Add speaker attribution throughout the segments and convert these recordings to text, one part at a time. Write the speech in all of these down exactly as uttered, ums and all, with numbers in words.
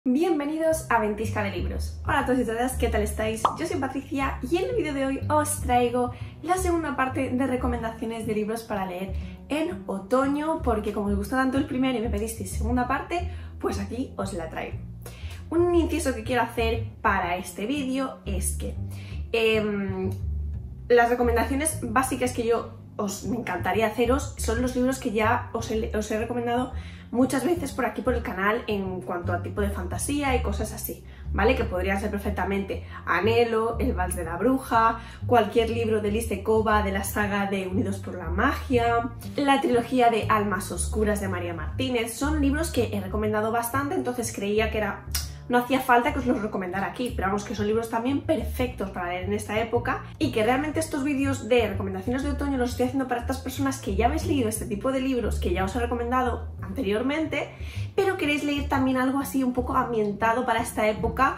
Speaker 1: Bienvenidos a Ventisca de Libros. Hola a todos y todas, ¿qué tal estáis? Yo soy Patricia y en el vídeo de hoy os traigo la segunda parte de recomendaciones de libros para leer en otoño, porque como os gustó tanto el primero y me pedisteis segunda parte, pues aquí os la traigo. Un inciso que quiero hacer para este vídeo es que eh, las recomendaciones básicas que yo os me encantaría haceros son los libros que ya os he, os he recomendado muchas veces por aquí por el canal en cuanto a tipo de fantasía y cosas así, ¿vale? Que podrían ser perfectamente Anhelo, El Vals de la Bruja, cualquier libro de Liz de Cova de la saga de Unidos por la Magia, la trilogía de Almas Oscuras de María Martínez. Son libros que he recomendado bastante, entonces creía que era... no hacía falta que os los recomendara aquí, pero vamos, que son libros también perfectos para leer en esta época y que realmente estos vídeos de recomendaciones de otoño los estoy haciendo para estas personas que ya habéis leído este tipo de libros que ya os he recomendado anteriormente, pero queréis leer también algo así un poco ambientado para esta época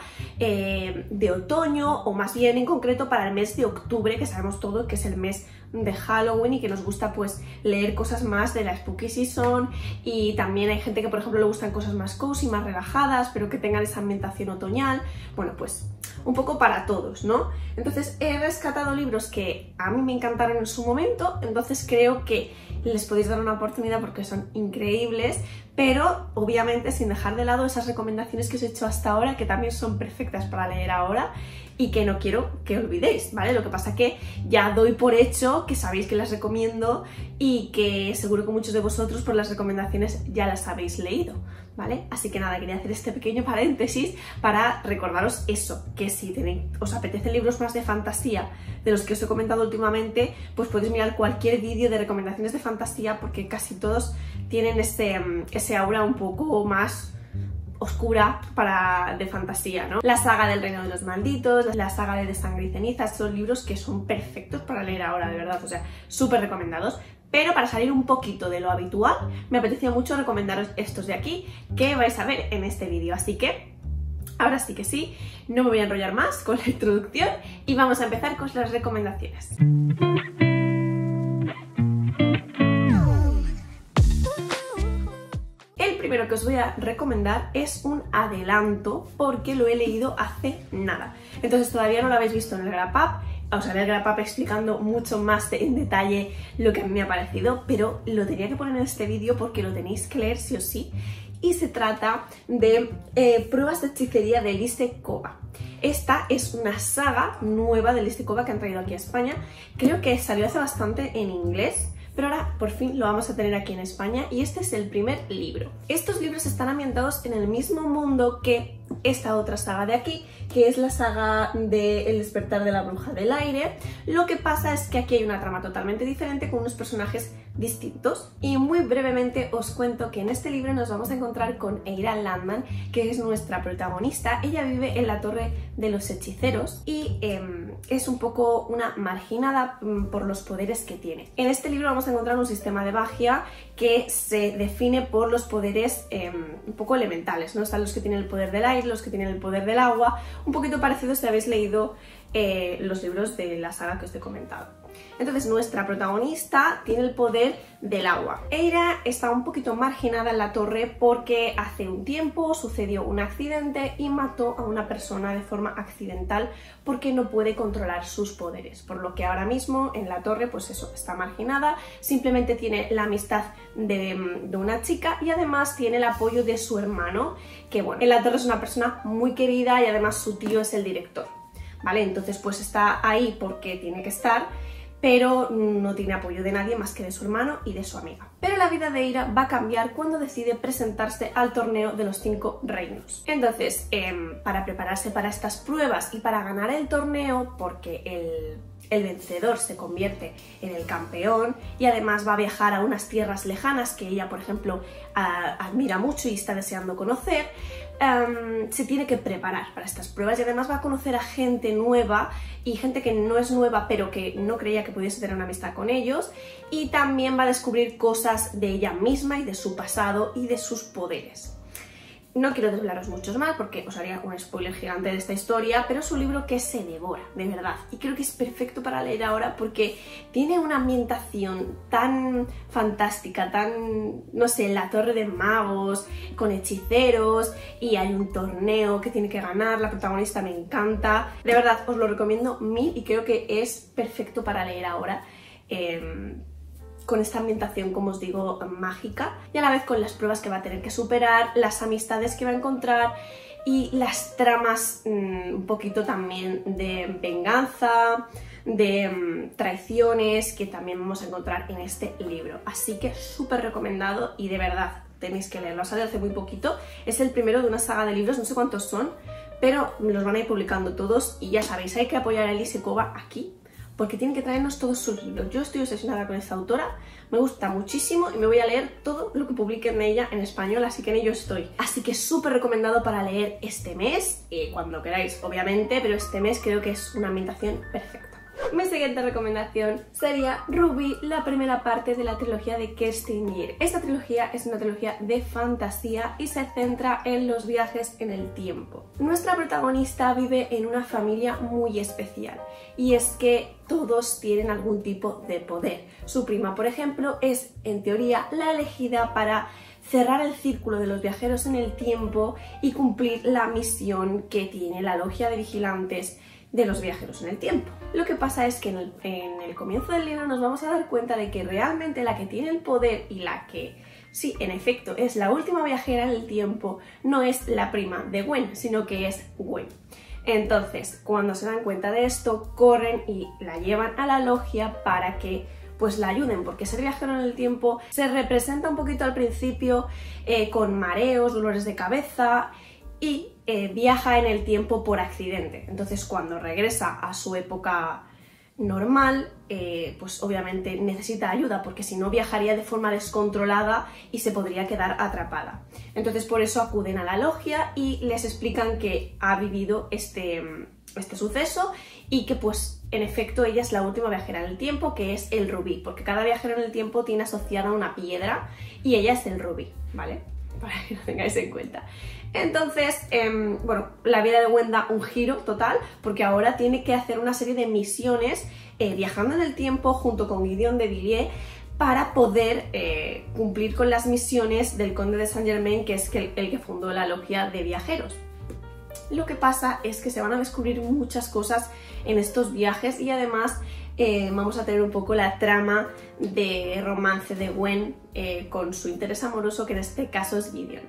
Speaker 1: eh, de otoño, o más bien en concreto para el mes de octubre, que sabemos todos que es el mes de Halloween y que nos gusta pues leer cosas más de la Spooky Season, y también hay gente que por ejemplo le gustan cosas más cozy, más relajadas, pero que tengan esa ambientación otoñal. Bueno, pues un poco para todos, ¿no? Entonces he rescatado libros que a mí me encantaron en su momento, entonces creo que les podéis dar una oportunidad porque son increíbles, pero obviamente sin dejar de lado esas recomendaciones que os he hecho hasta ahora, que también son perfectas para leer ahora y que no quiero que olvidéis, ¿vale? Lo que pasa que ya doy por hecho que sabéis que las recomiendo y que seguro que muchos de vosotros por las recomendaciones ya las habéis leído, ¿vale? Así que nada, quería hacer este pequeño paréntesis para recordaros eso, que si tenéis, os apetecen libros más de fantasía de los que os he comentado últimamente, pues podéis mirar cualquier vídeo de recomendaciones de fantasía, porque casi todos tienen ese, ese aura un poco más oscura para, de fantasía, ¿no? La saga del Reino de los Malditos, la saga de De Sangre y Cenizas, son libros que son perfectos para leer ahora, de verdad, o sea, súper recomendados. Pero para salir un poquito de lo habitual, me apetecía mucho recomendaros estos de aquí que vais a ver en este vídeo, así que ahora sí que sí, no me voy a enrollar más con la introducción y vamos a empezar con las recomendaciones. El primero que os voy a recomendar es un adelanto porque lo he leído hace nada, entonces todavía no lo habéis visto en el Wrap Up. Os haré el Wrap Up explicando mucho más de, en detalle lo que a mí me ha parecido, pero lo tenía que poner en este vídeo porque lo tenéis que leer sí o sí. Y se trata de eh, Pruebas de hechicería de Liz de Cova. Esta es una saga nueva de Liz de Cova que han traído aquí a España. Creo que salió hace bastante en inglés, pero ahora por fin lo vamos a tener aquí en España y este es el primer libro. Estos libros están ambientados en el mismo mundo que esta otra saga de aquí, que es la saga de El despertar de la bruja del aire. Lo que pasa es que aquí hay una trama totalmente diferente con unos personajes distintos, y muy brevemente os cuento que en este libro nos vamos a encontrar con Eira Landman, que es nuestra protagonista. Ella vive en la Torre de los Hechiceros y eh, es un poco una marginada por los poderes que tiene. En este libro vamos a encontrar un sistema de magia que se define por los poderes eh, un poco elementales, ¿no? Están los que tienen el poder del aire, los que tienen el poder del agua, un poquito parecido si habéis leído eh, los libros de la saga que os he comentado. Entonces nuestra protagonista tiene el poder del agua. Eira está un poquito marginada en la torre porque hace un tiempo sucedió un accidente y mató a una persona de forma accidental porque no puede controlar sus poderes, por lo que ahora mismo en la torre pues eso, está marginada, simplemente tiene la amistad de, de una chica y además tiene el apoyo de su hermano, que bueno, en la torre es una persona muy querida y además su tío es el director, ¿vale? Entonces pues está ahí porque tiene que estar, pero no tiene apoyo de nadie más que de su hermano y de su amiga. Pero la vida de Eira va a cambiar cuando decide presentarse al torneo de los cinco reinos. Entonces, eh, para prepararse para estas pruebas y para ganar el torneo, porque el, el vencedor se convierte en el campeón y además va a viajar a unas tierras lejanas que ella, por ejemplo, a, admira mucho y está deseando conocer, Um, se tiene que preparar para estas pruebas y además va a conocer a gente nueva y gente que no es nueva pero que no creía que pudiese tener una amistad con ellos, y también va a descubrir cosas de ella misma y de su pasado y de sus poderes. No quiero desvelaros muchos más porque os haría un spoiler gigante de esta historia, pero es un libro que se devora, de verdad. Y creo que es perfecto para leer ahora porque tiene una ambientación tan fantástica, tan, no sé, la torre de magos, con hechiceros, y hay un torneo que tiene que ganar, la protagonista me encanta. De verdad, os lo recomiendo mil y creo que es perfecto para leer ahora. Eh, con esta ambientación, como os digo, mágica, y a la vez con las pruebas que va a tener que superar, las amistades que va a encontrar y las tramas mmm, un poquito también de venganza, de mmm, traiciones, que también vamos a encontrar en este libro. Así que súper recomendado y de verdad tenéis que leerlo. Ha salido hace muy poquito, es el primero de una saga de libros, no sé cuántos son, pero los van a ir publicando todos y ya sabéis, hay que apoyar a Elise Kova aquí, porque tienen que traernos todos sus libros. Yo estoy obsesionada con esta autora, me gusta muchísimo y me voy a leer todo lo que publiquen de ella en español, así que en ello estoy. Así que súper recomendado para leer este mes, eh, cuando queráis obviamente, pero este mes creo que es una ambientación perfecta. Mi siguiente recomendación sería Ruby, la primera parte de la trilogía de Kerstin Gier. Esta trilogía es una trilogía de fantasía y se centra en los viajes en el tiempo. Nuestra protagonista vive en una familia muy especial y es que todos tienen algún tipo de poder. Su prima, por ejemplo, es en teoría la elegida para cerrar el círculo de los viajeros en el tiempo y cumplir la misión que tiene la logia de vigilantes de los viajeros en el tiempo. Lo que pasa es que en el, en el comienzo del libro nos vamos a dar cuenta de que realmente la que tiene el poder y la que, sí, en efecto, es la última viajera en el tiempo, no es la prima de Gwen, sino que es Gwen. Entonces, cuando se dan cuenta de esto, corren y la llevan a la logia para que pues la ayuden, porque ser viajero en el tiempo se representa un poquito al principio eh, con mareos, dolores de cabeza, y eh, viaja en el tiempo por accidente. Entonces cuando regresa a su época normal, eh, pues obviamente necesita ayuda, porque si no viajaría de forma descontrolada y se podría quedar atrapada. Entonces por eso acuden a la logia y les explican que ha vivido este, este suceso y que pues en efecto ella es la última viajera en el tiempo, que es el rubí, porque cada viajero en el tiempo tiene asociada una piedra y ella es el rubí, ¿vale? Para que lo tengáis en cuenta. Entonces, eh, bueno, la vida de Gwen da un giro total, porque ahora tiene que hacer una serie de misiones eh, viajando en el tiempo junto con Gideon de Villiers para poder eh, cumplir con las misiones del conde de Saint Germain, que es el, el que fundó la logia de viajeros. Lo que pasa es que se van a descubrir muchas cosas en estos viajes y además eh, vamos a tener un poco la trama de romance de Gwen eh, con su interés amoroso, que en este caso es Gideon.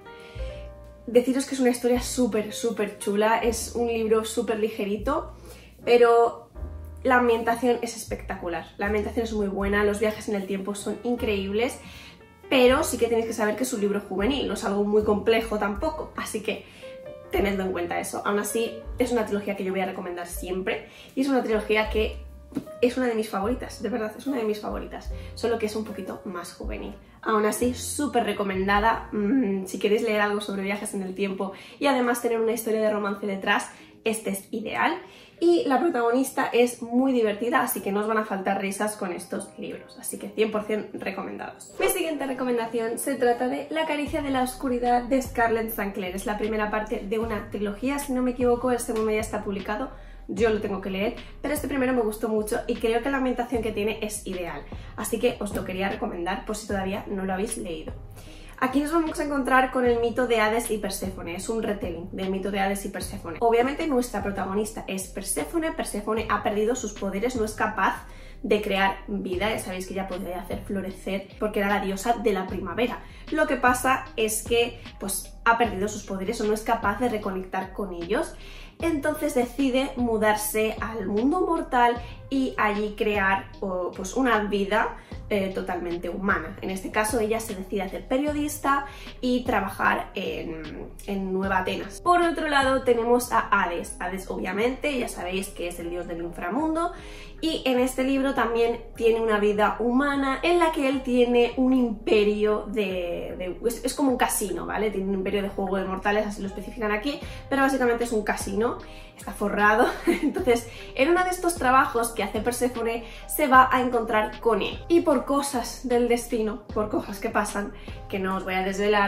Speaker 1: Deciros que es una historia súper, súper chula, es un libro súper ligerito, pero la ambientación es espectacular. La ambientación es muy buena, los viajes en el tiempo son increíbles, pero sí que tenéis que saber que es un libro juvenil, no es algo muy complejo tampoco, así que tenedlo en cuenta eso. Aún así, es una trilogía que yo voy a recomendar siempre y es una trilogía que es una de mis favoritas, de verdad, es una de mis favoritas, solo que es un poquito más juvenil. Aún así, súper recomendada mmm, si queréis leer algo sobre viajes en el tiempo y además tener una historia de romance detrás, este es ideal. Y la protagonista es muy divertida, así que no os van a faltar risas con estos libros, así que cien por cien recomendados. Mi siguiente recomendación se trata de La caricia de la oscuridad de Scarlett Saint Clair. Es la primera parte de una trilogía, si no me equivoco, el segundo ya está publicado. Yo lo tengo que leer, pero este primero me gustó mucho y creo que la ambientación que tiene es ideal, así que os lo quería recomendar por si todavía no lo habéis leído. Aquí nos vamos a encontrar con el mito de Hades y Perséfone, es un retelling del mito de Hades y Perséfone. Obviamente nuestra protagonista es Perséfone, Perséfone ha perdido sus poderes, no es capaz de crear vida, ya sabéis que ella podría hacer florecer porque era la diosa de la primavera. Lo que pasa es que pues ha perdido sus poderes o no es capaz de reconectar con ellos. Entonces decide mudarse al mundo mortal y allí crear oh, pues una vida eh, totalmente humana. En este caso ella se decide hacer periodista y trabajar en, en Nueva Atenas. Por otro lado tenemos a Hades. Hades obviamente ya sabéis que es el dios del inframundo y en este libro también tiene una vida humana en la que él tiene un imperio de... de es, es como un casino, ¿vale? Tiene un imperio de juego de mortales, así lo especifican aquí, pero básicamente es un casino, está forrado. Entonces en uno de estos trabajos que hace Perséfone se va a encontrar con él y por cosas del destino, por cosas que pasan, que no os voy a desvelar,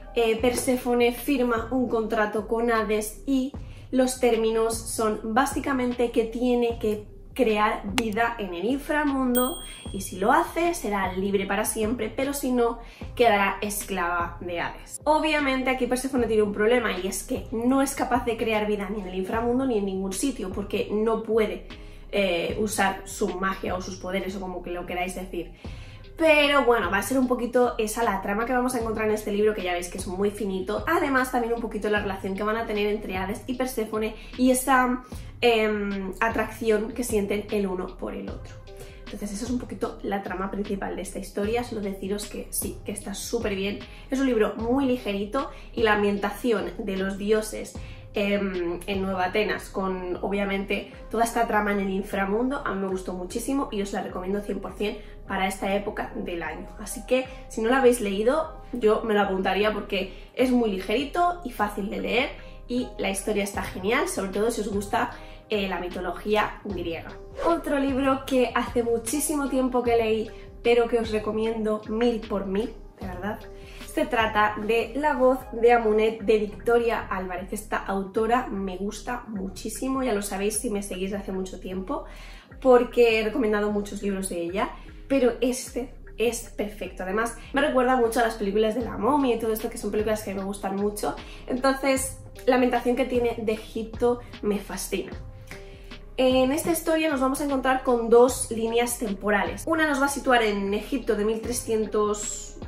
Speaker 1: eh, Perséfone firma un contrato con Hades y los términos son básicamente que tiene que crear vida en el inframundo y si lo hace será libre para siempre, pero si no quedará esclava de Hades. Obviamente aquí Perséfone tiene un problema y es que no es capaz de crear vida ni en el inframundo ni en ningún sitio porque no puede eh, usar su magia o sus poderes o como que lo queráis decir. Pero bueno, va a ser un poquito esa la trama que vamos a encontrar en este libro, que ya veis que es muy finito. Además también un poquito la relación que van a tener entre Hades y Perséfone y esa eh, atracción que sienten el uno por el otro. Entonces eso es un poquito la trama principal de esta historia. Solo deciros que sí, que está súper bien. Es un libro muy ligerito y la ambientación de los dioses en Nueva Atenas, con obviamente toda esta trama en el inframundo, a mí me gustó muchísimo y os la recomiendo cien por cien para esta época del año. Así que si no la habéis leído, yo me lo apuntaría porque es muy ligerito y fácil de leer y la historia está genial, sobre todo si os gusta eh, la mitología griega. Otro libro que hace muchísimo tiempo que leí, pero que os recomiendo mil por mil, de verdad. Se trata de La voz de Amunet de Victoria Álvarez. Esta autora me gusta muchísimo, ya lo sabéis si me seguís hace mucho tiempo, porque he recomendado muchos libros de ella, pero este es perfecto. Además, me recuerda mucho a las películas de la momia y todo esto, que son películas que me gustan mucho. Entonces, la ambientación que tiene de Egipto me fascina. En esta historia nos vamos a encontrar con dos líneas temporales. Una nos va a situar en Egipto de mil trescientos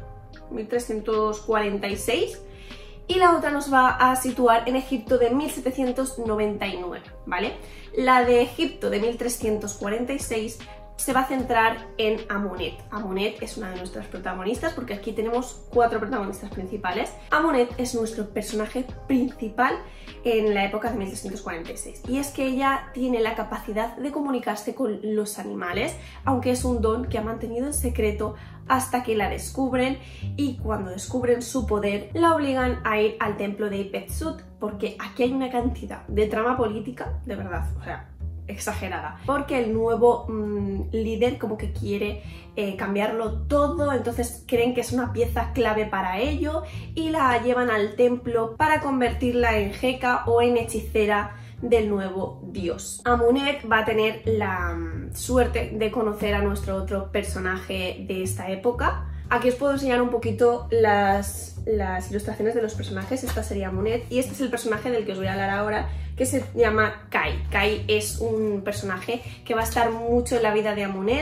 Speaker 1: cuarenta y seis y la otra nos va a situar en Egipto de mil setecientos noventa y nueve, ¿vale? La de Egipto de mil trescientos cuarenta y seis se va a centrar en Amunet. Amunet es una de nuestras protagonistas porque aquí tenemos cuatro protagonistas principales. Amunet es nuestro personaje principal en la época de mil trescientos cuarenta y seis y es que ella tiene la capacidad de comunicarse con los animales, aunque es un don que ha mantenido en secreto hasta que la descubren, y cuando descubren su poder la obligan a ir al templo de Ipetsut, porque aquí hay una cantidad de trama política, de verdad, o sea, exagerada, porque el nuevo mmm, líder como que quiere eh, cambiarlo todo, entonces creen que es una pieza clave para ello y la llevan al templo para convertirla en jeca o en hechicera del nuevo dios. Amunet va a tener la um, suerte de conocer a nuestro otro personaje de esta época. Aquí os puedo enseñar un poquito las, las ilustraciones de los personajes. Esta sería Amunet y este es el personaje del que os voy a hablar ahora, que se llama Kai. Kai es un personaje que va a estar mucho en la vida de Amunet.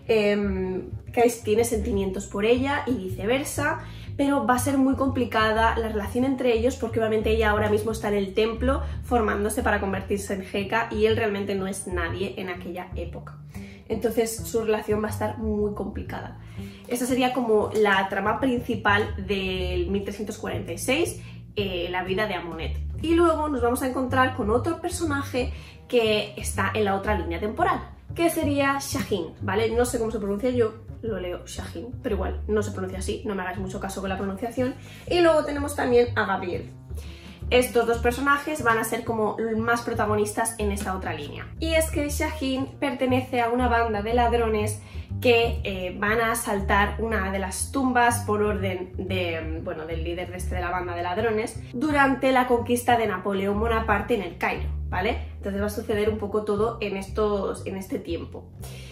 Speaker 1: Eh, Kai tiene sentimientos por ella y viceversa, pero va a ser muy complicada la relación entre ellos porque obviamente ella ahora mismo está en el templo formándose para convertirse en jeca y él realmente no es nadie en aquella época. Entonces su relación va a estar muy complicada. Esta sería como la trama principal del mil trescientos cuarenta y seis, eh, la vida de Amunet. Y luego nos vamos a encontrar con otro personaje que está en la otra línea temporal, que sería Shahín, ¿vale? No sé cómo se pronuncia, yo lo leo Shahín, pero igual no se pronuncia así, no me hagáis mucho caso con la pronunciación. Y luego tenemos también a Gabriel. Estos dos personajes van a ser como más protagonistas en esta otra línea. Y es que Shahín pertenece a una banda de ladrones que eh, van a asaltar una de las tumbas por orden de, bueno, del líder de, este de la banda de ladrones durante la conquista de Napoleón Bonaparte en el Cairo, ¿vale? Entonces va a suceder un poco todo en, estos, en este tiempo.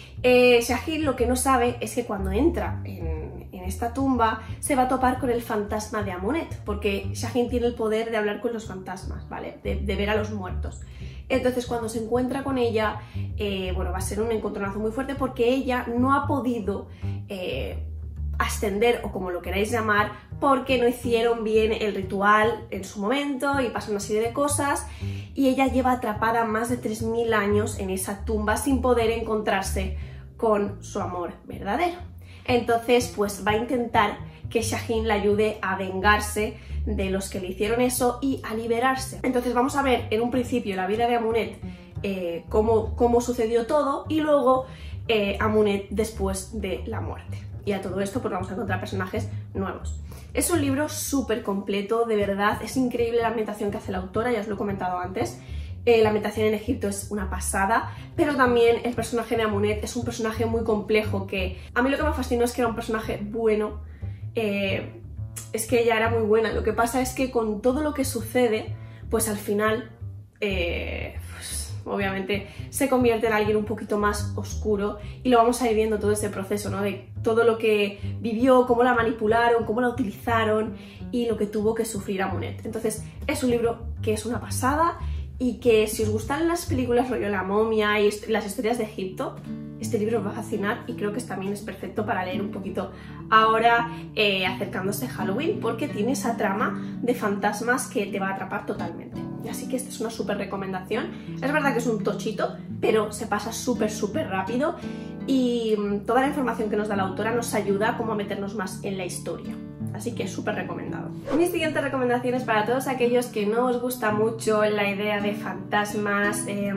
Speaker 1: Eh, Shahín lo que no sabe es que cuando entra en, en esta tumba se va a topar con el fantasma de Amunet, porque Shahín tiene el poder de hablar con los fantasmas, ¿vale? De, de ver a los muertos. Entonces cuando se encuentra con ella, eh, bueno, va a ser un encontronazo muy fuerte porque ella no ha podido eh, ascender, o como lo queráis llamar, porque no hicieron bien el ritual en su momento y pasa una serie de cosas y ella lleva atrapada más de tres mil años en esa tumba sin poder encontrarse con su amor verdadero. Entonces pues va a intentar que Shahín la ayude a vengarse de los que le hicieron eso y a liberarse. Entonces vamos a ver en un principio la vida de Amunet, eh, cómo, cómo sucedió todo, y luego eh, Amunet después de la muerte. Y a todo esto pues vamos a encontrar personajes nuevos. Es un libro súper completo, de verdad, es increíble la ambientación que hace la autora, ya os lo he comentado antes. Eh, la ambientación en Egipto es una pasada, pero también el personaje de Amunet es un personaje muy complejo que a mí lo que me fascinó es que era un personaje bueno, eh, es que ella era muy buena. Lo que pasa es que con todo lo que sucede, pues al final, eh, pues, obviamente se convierte en alguien un poquito más oscuro y lo vamos a ir viendo todo ese proceso, ¿no? De todo lo que vivió, cómo la manipularon, cómo la utilizaron y lo que tuvo que sufrir Amunet. Entonces es un libro que es una pasada y que si os gustan las películas rollo La Momia y las historias de Egipto, este libro os va a fascinar y creo que también es perfecto para leer un poquito ahora eh, acercándose a Halloween, porque tiene esa trama de fantasmas que te va a atrapar totalmente. Así que esta es una súper recomendación. Es verdad que es un tochito, pero se pasa súper súper rápido y toda la información que nos da la autora nos ayuda como a meternos más en la historia. Así que es súper recomendado. Mi siguiente recomendación es para todos aquellos que no os gusta mucho la idea de fantasmas, eh,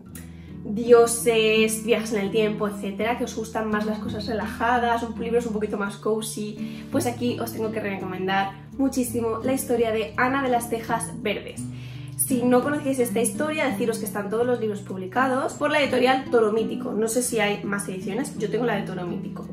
Speaker 1: dioses, viajes en el tiempo, etcétera, que os gustan más las cosas relajadas, un libros un poquito más cozy, pues aquí os tengo que recomendar muchísimo la historia de Ana de las Tejas Verdes. Si no conocéis esta historia, deciros que están todos los libros publicados por la editorial Toro Mítico. No sé si hay más ediciones, yo tengo la de Toro Mítico.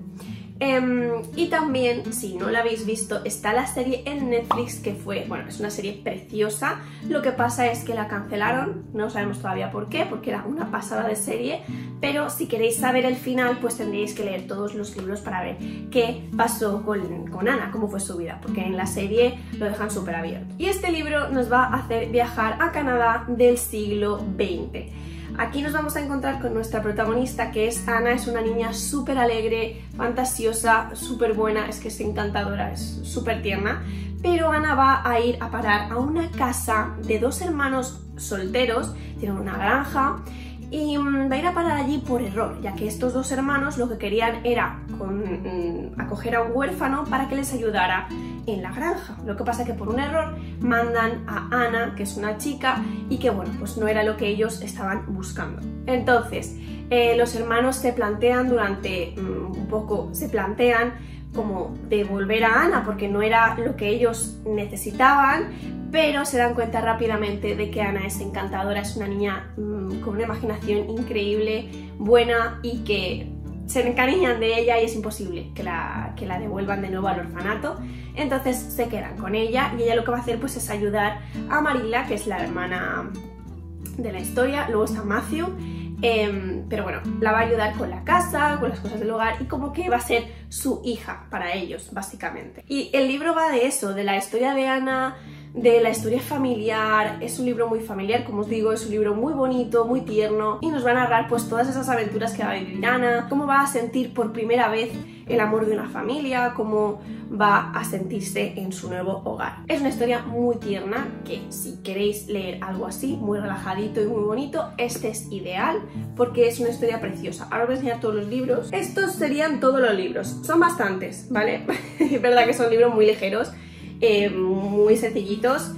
Speaker 1: Um, y también, si no la habéis visto, está la serie en Netflix que fue, bueno, es una serie preciosa. Lo que pasa es que la cancelaron, no sabemos todavía por qué, porque era una pasada de serie, pero si queréis saber el final, pues tendréis que leer todos los libros para ver qué pasó con, con Ana, cómo fue su vida, porque en la serie lo dejan súper abierto. Y este libro nos va a hacer viajar a Canadá del siglo veinte. Aquí nos vamos a encontrar con nuestra protagonista, que es Ana. Es una niña súper alegre, fantasiosa, súper buena, es que es encantadora, es súper tierna. Pero Ana va a ir a parar a una casa de dos hermanos solteros, tienen una granja, y va a ir a parar allí por error, ya que estos dos hermanos lo que querían era con, acoger a un huérfano para que les ayudara en la granja. Lo que pasa es que por un error mandan a Ana, que es una chica, y que bueno, pues no era lo que ellos estaban buscando. Entonces, eh, los hermanos se plantean durante um, un poco, se plantean como devolver a Ana porque no era lo que ellos necesitaban, pero se dan cuenta rápidamente de que Ana es encantadora, es una niña mmm, con una imaginación increíble, buena, y que se encariñan de ella y es imposible que la, que la devuelvan de nuevo al orfanato. Entonces se quedan con ella y ella lo que va a hacer pues es ayudar a Marilla, que es la hermana de la historia. Luego está Matthew, eh, pero bueno, la va a ayudar con la casa, con las cosas del hogar, y como que va a ser su hija para ellos, básicamente. Y el libro va de eso, de la historia de Ana, de la historia familiar. Es un libro muy familiar, como os digo, es un libro muy bonito, muy tierno, y nos va a narrar pues todas esas aventuras que va a vivir Ana, cómo va a sentir por primera vez el amor de una familia, cómo va a sentirse en su nuevo hogar. Es una historia muy tierna que, si queréis leer algo así, muy relajadito y muy bonito, este es ideal porque es una historia preciosa. Ahora os voy a enseñar todos los libros. Estos serían todos los libros, son bastantes, ¿vale? Es verdad que son libros muy ligeros, eh, muy sencillitos,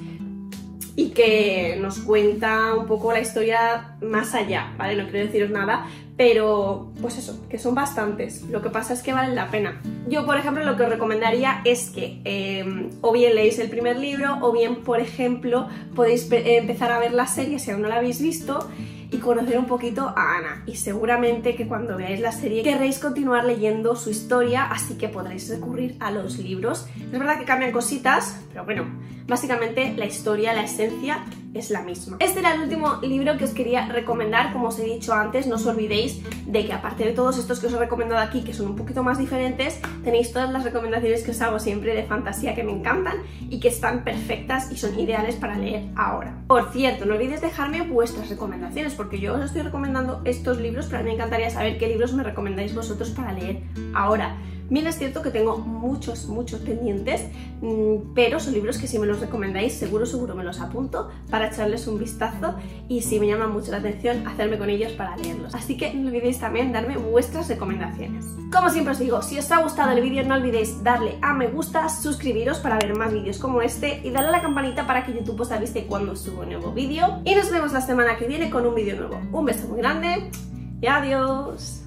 Speaker 1: y que nos cuenta un poco la historia más allá, ¿vale? No quiero deciros nada, pero pues eso, que son bastantes. Lo que pasa es que valen la pena. Yo, por ejemplo, lo que os recomendaría es que eh, o bien leéis el primer libro, o bien, por ejemplo, podéis empezar a ver la serie si aún no la habéis visto y conocer un poquito a Ana. Y seguramente que cuando veáis la serie querréis continuar leyendo su historia, así que podréis recurrir a los libros. Es verdad que cambian cositas, pero bueno, básicamente la historia, la esencia es la misma. Este era el último libro que os quería recomendar. Como os he dicho antes, no os olvidéis de que aparte de todos estos que os he recomendado aquí, que son un poquito más diferentes, tenéis todas las recomendaciones que os hago siempre de fantasía, que me encantan y que están perfectas y son ideales para leer ahora. Por cierto, no olvidéis dejarme vuestras recomendaciones, porque yo os estoy recomendando estos libros, pero a mí me encantaría saber qué libros me recomendáis vosotros para leer ahora. Bien, es cierto que tengo muchos, muchos pendientes, pero son libros que si me los recomendáis, seguro, seguro me los apunto para echarles un vistazo, y si me llaman mucho la atención, hacerme con ellos para leerlos. Así que no olvidéis también darme vuestras recomendaciones. Como siempre os digo, si os ha gustado el vídeo, no olvidéis darle a me gusta, suscribiros para ver más vídeos como este y darle a la campanita para que YouTube os avise cuando subo un nuevo vídeo. Y nos vemos la semana que viene con un vídeo nuevo. Un beso muy grande y adiós.